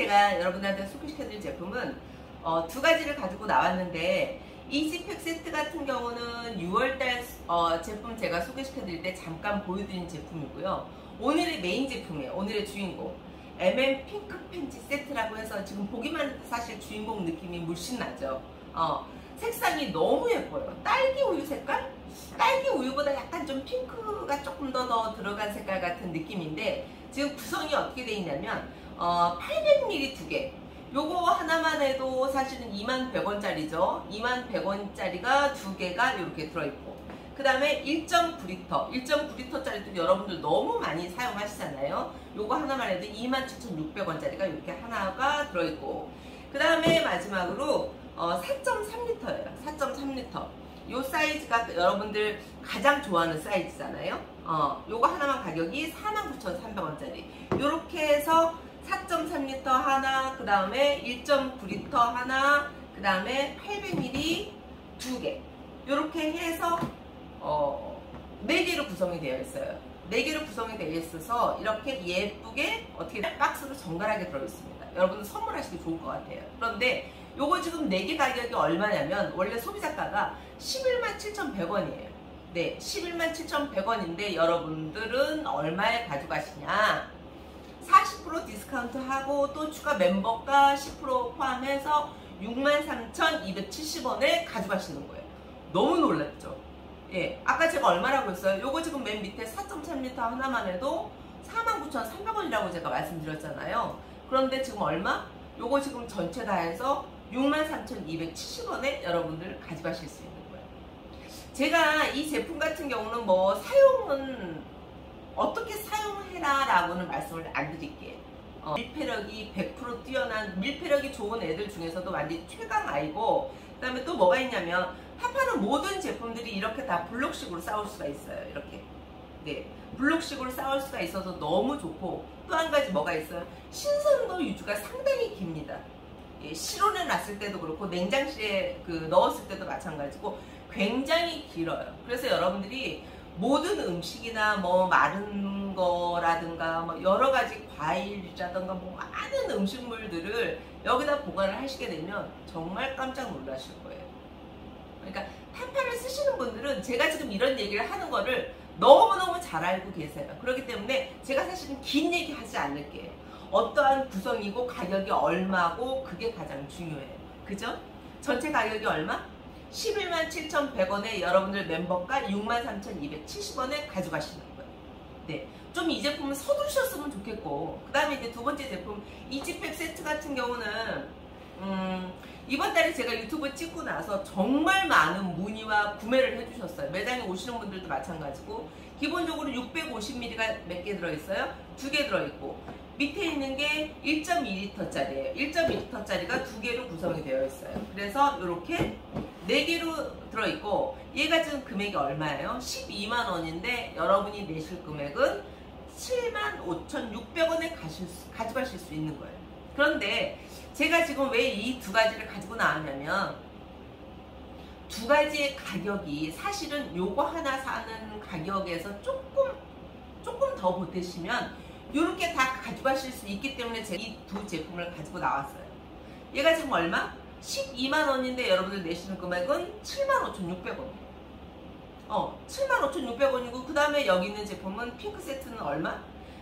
제가 여러분들한테 소개시켜드릴 제품은 두 가지를 가지고 나왔는데, 이지팩 세트 같은 경우는 6월달 제품 제가 소개시켜드릴 때 잠깐 보여드린 제품이고요. 오늘의 메인 제품이에요. 오늘의 주인공 MM 핑크 팬츠 세트라고 해서 지금 보기만 해도 사실 주인공 느낌이 물씬 나죠. 색상이 너무 예뻐요. 딸기 우유 색깔? 딸기 우유보다 약간 좀 핑크가 조금 더 들어간 색깔 같은 느낌인데, 지금 구성이 어떻게 되어 있냐면 800ml 두 개, 요거 하나만 해도 사실은 21,100원짜리죠 21,100원짜리가 두 개가 이렇게 들어있고, 그 다음에 1.9L 1.9L짜리도 여러분들 너무 많이 사용하시잖아요. 요거 하나만 해도 27,600원짜리가 이렇게 하나가 들어있고, 그 다음에 마지막으로 4.3L예요 4.3L. 요 사이즈가 여러분들 가장 좋아하는 사이즈잖아요. 요거 하나만 가격이 49,300원짜리. 요렇게 해서 4.3L 하나, 그 다음에 1.9L 하나, 그 다음에 800ml 두 개, 요렇게 해서 4개로 구성이 되어 있어요. 4개로 구성이 되어 있어서 이렇게 예쁘게 어떻게 박스로 정갈하게 들어있습니다. 여러분들 선물하시기 좋을 것 같아요. 그런데 요거 지금 4개 가격이 얼마냐면, 원래 소비자가가 117,100원이에요. 네, 117,100원인데 여러분들은 얼마에 가져가시냐? 40% 디스카운트 하고 또 추가 멤버가 10% 포함해서 63,270원에 가져가시는 거예요. 너무 놀랍죠? 예, 아까 제가 얼마라고 했어요? 요거 지금 맨 밑에 4.3L 하나만 해도 49,300원이라고 제가 말씀드렸잖아요. 그런데 지금 얼마? 요거 지금 전체 다 해서 63,270원에 여러분들 가져가실 수 있는 거예요. 제가 이 제품 같은 경우는 뭐 사용은 어떻게 사용해라 라고는 말씀을 안 드릴게요. 밀폐력이 100% 뛰어난, 밀폐력이 좋은 애들 중에서도 완전 최강 아이고, 그 다음에 또 뭐가 있냐면, 파파는 모든 제품들이 이렇게 다 블록식으로 싸울 수가 있어요. 이렇게. 네, 블록식으로 싸울 수가 있어서 너무 좋고, 또 한 가지 뭐가 있어요? 신선도 유지가 상당히 깁니다. 예, 실온에 놨을 때도 그렇고 냉장실에 넣었을 때도 마찬가지고 굉장히 길어요. 그래서 여러분들이 모든 음식이나 뭐 마른 거라든가 뭐 여러 가지 과일이라든가 뭐 많은 음식물들을 여기다 보관을 하시게 되면 정말 깜짝 놀라실 거예요. 그러니까 타파를 쓰시는 분들은 제가 지금 이런 얘기를 하는 거를 너무너무 잘 알고 계세요. 그렇기 때문에 제가 사실은 긴 얘기 하지 않을게요. 어떠한 구성이고 가격이 얼마고 그게 가장 중요해요. 그죠? 전체 가격이 얼마? 117,100원에 여러분들 멤버가 63,270원에 가져가시는 거예요. 네, 좀 이 제품은 서두르셨으면 좋겠고, 그 다음에 이제 두 번째 제품 이지팩 세트 같은 경우는 이번 달에 제가 유튜브 찍고 나서 정말 많은 문의와 구매를 해주셨어요. 매장에 오시는 분들도 마찬가지고, 기본적으로 650ml가 몇 개 들어있어요? 2개 들어있고, 밑에 있는 게 1.2L짜리예요. 1.2L짜리가 2개로 구성이 되어 있어요. 그래서 이렇게 4개로 들어있고, 얘가 지금 금액이 얼마예요? 12만원인데 여러분이 내실 금액은 75,600원에 가져가실 수 있는 거예요. 그런데 제가 지금 왜 이 두 가지를 가지고 나왔냐면, 두 가지의 가격이 사실은 요거 하나 사는 가격에서 조금 더 보태시면 이렇게 다 가져가실 수 있기 때문에 제가 이 두 제품을 가지고 나왔어요. 얘가 지금 얼마? 12만원인데 여러분들 내시는 금액은 75,600원. 75,600원이고, 그 다음에 여기 있는 제품은 핑크 세트는 얼마?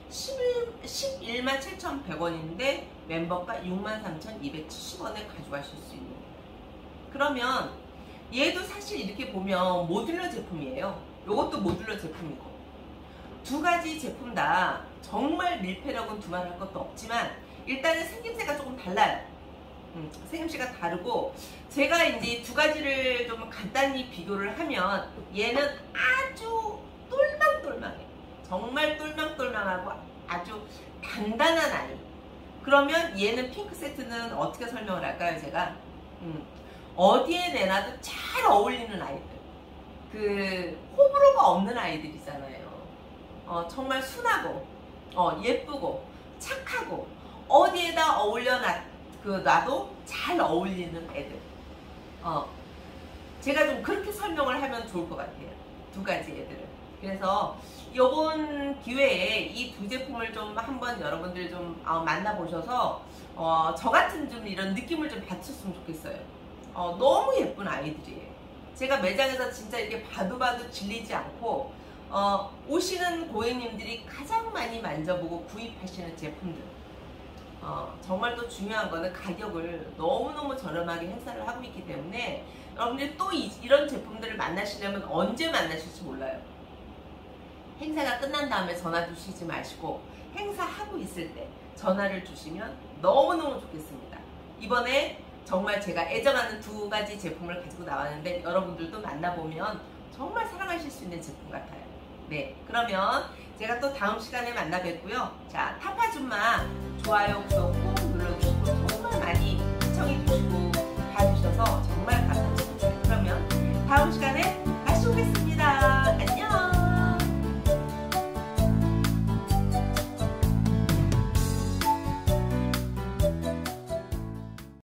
117,100원인데 멤버가 63,270원에 가져가실 수 있는 거예요. 그러면 얘도 사실 이렇게 보면 모듈러 제품이에요. 요것도 모듈러 제품이고, 두 가지 제품 다 정말 밀폐력은 두말할 것도 없지만 일단은 생김새가 조금 달라요. 생김새가 다르고, 제가 이제 두 가지를 좀 간단히 비교를 하면 얘는 아주 똘망똘망해요. 정말 똘망똘망하고 아주 단단한 아이. 그러면 얘는 핑크 세트는 어떻게 설명을 할까요? 제가 어디에 내놔도 잘 어울리는 아이들, 호불호가 없는 아이들이잖아요. 정말 순하고 예쁘고 착하고 어디에다 놔도 잘 어울리는 애들. 제가 좀 그렇게 설명을 하면 좋을 것 같아요. 두 가지 애들은. 그래서 이번 기회에 이 두 제품을 좀 한번 여러분들 좀 만나보셔서 저 같은 좀 이런 느낌을 좀 받으셨으면 좋겠어요. 너무 예쁜 아이들이에요. 제가 매장에서 진짜 이렇게 봐도 질리지 않고 오시는 고객님들이 가장 많이 만져보고 구입하시는 제품들. 정말 또 중요한 거는 가격을 너무너무 저렴하게 행사를 하고 있기 때문에 여러분들이 또 이런 제품들을 만나시려면 언제 만나실지 몰라요. 행사가 끝난 다음에 전화 주시지 마시고 행사하고 있을 때 전화를 주시면 너무너무 좋겠습니다. 이번에 정말 제가 애정하는 두 가지 제품을 가지고 나왔는데 여러분들도 만나보면 정말 사랑하실 수 있는 제품 같아요. 네, 그러면 제가 또 다음 시간에 만나 뵙고요. 자, 타파줌마 좋아요, 구독 꾹 눌러주시고 정말 많이 시청해 주시고